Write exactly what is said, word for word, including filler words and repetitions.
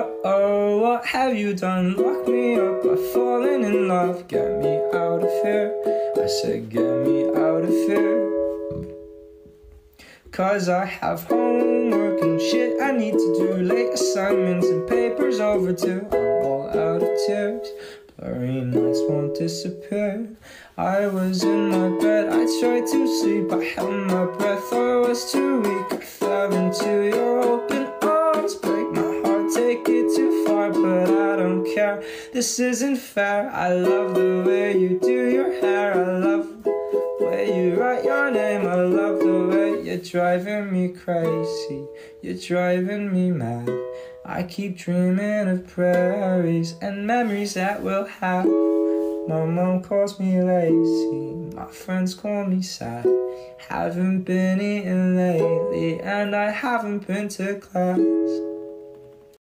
oh, what have you done? Lock me up, I've fallen in love. Get me out of here, I said get me out of here. Cause I have homework and shit I need to do, late assignments and papers over too. I'm all out of tears, blurry nights won't disappear. I was in my bed, I tried to sleep, I held my breath, I was too weak. I fell into your open arms, break my heart, take it too far, but I don't care. This isn't fair, I love the way you do your hair, I love the way you write your name, I love the way you're driving me crazy, you're driving me mad. I keep dreaming of prairies and memories that we'll have. My mom calls me lazy, my friends call me sad. Haven't been eating lately and I haven't been to class.